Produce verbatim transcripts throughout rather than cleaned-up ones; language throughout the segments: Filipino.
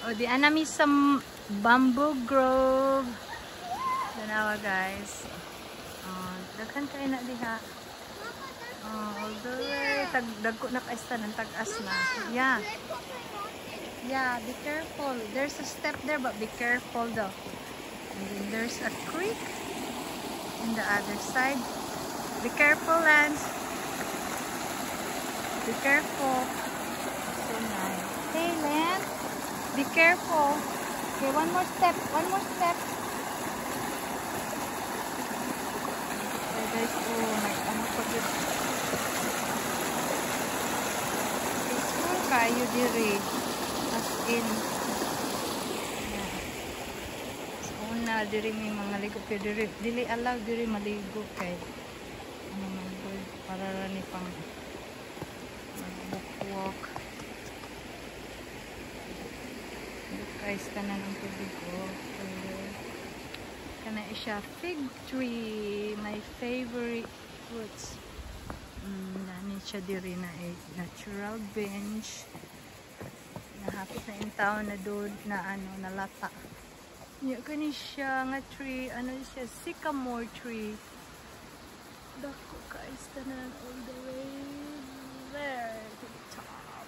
O di anami sa bamboo grove. Danawa guys. Oh, daghan kay na diha. Oh, all the way tag dagko na kaista ng tag-as na. Yeah. Yeah, be careful. There's a step there but be careful though. And then there's a creek in the other side. Be careful, Lance. Be careful. So nice. Hey, Lance. Be careful. Okay, one more step. One more step. Okay, guys. Oh, my ano pa dito. Peaceful kayo diri. As in. Yeah. So, una, diri may mga ligo. Pero diri, dili allow diri maligo kay ano man good. Para rani pang mag-walk. Guys, kanan ang tubig ko. Kana siya fig tree, my favorite fruits. Mm, dani siya diri na eh, natural bench. Nahapit na in town na doon na ano, na lata. Nya kani siya nga tree, ano siya, sycamore tree. Dako guys, tanan all the way there to the top.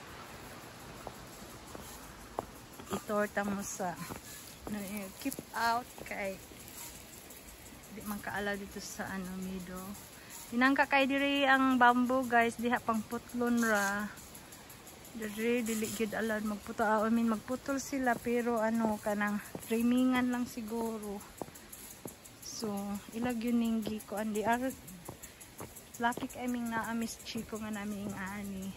Itorta mo sa no, keep out kay di man kaala dito sa ano mido. Hinangka kay diri ang bamboo guys, diha pang putlon ra. Diri dili gid alad magputo, I mean magputol sila pero ano kanang trimingan lang siguro. So ilag yun ning gi ko andi ar lucky kay ming naa Miss Chico nga naming ani.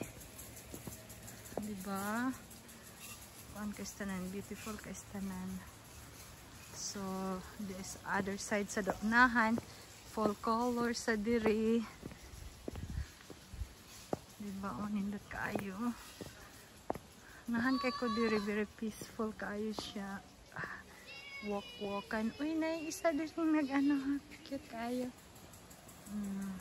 Diba? Kuan kastanan, beautiful kastanan. So this other side sa donahan, full color sa diri. Diba o nindot kaayo. Nahan kay ko diri very peaceful kaayo siya. Walk walkan. Uy nay isa diri nag ano, cute kaayo. Mm.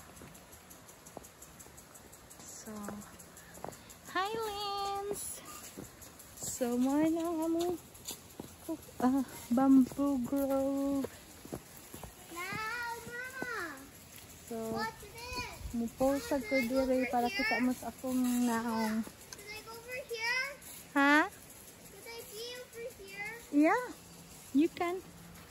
So hi Lens. So mo na among uh, bamboo grove. Now, Mama. So What's this? muposag ko diri para kita mo sa akong naong. Should I go over here? Ha? Should I be over here? Yeah. You can.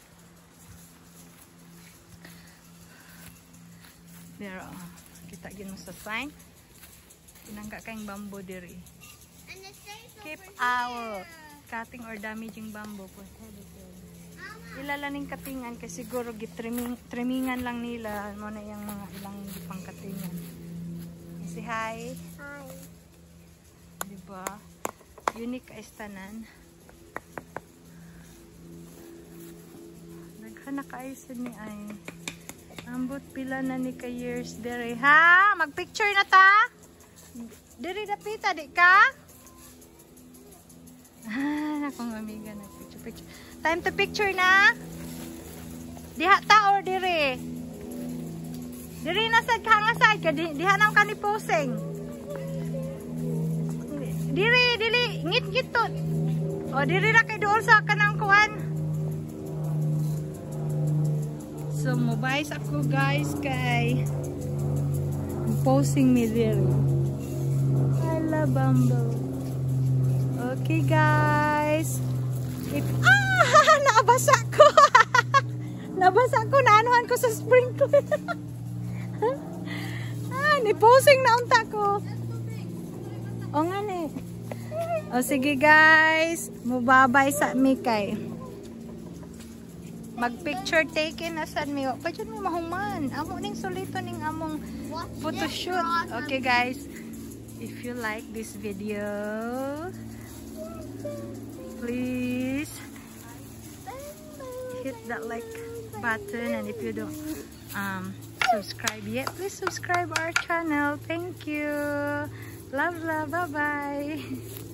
There oh. Kita gid mo sa sign. Pinangga kayong bamboo diri. And it says Keep over out here. cutting or damaging bamboo. Mama. Ilalaning katingan kasi siguro gitriming trimingan lang nila mo na yung mga ilang gipang katingan. Say hi. Hi. Diba? Unique ay tanan. Naghanak kayo sa ni ay. Ambot pila na ni ka years dere. Ha? Mag-picture na ta? Dere dapita di ka? Ah, akong amiga na picture picture. Time to picture na. Diha ta or dere? Dere na sad hanga sad ka di, diha nang kani posing. Diri dili ngit-ngit to. O diri ra kay duol sa kanang kuan. So mobiles ako guys kay posing me there. I love bamboo. Okay guys. If ah nabasa ko. Nabasa ko naanuhan ko sa sprinkler. Ah ni posing na unta ko. O nga ni. O sige guys, mubabay sa mi kay. Mag-picture taken na sad mi. Pa jud mi mahuman. Amo ning sulito ning among photo shoot. Okay guys, if you like this video, please hit that like button, and if you don't um subscribe yet, please subscribe our channel. Thank you. Love love. Bye bye.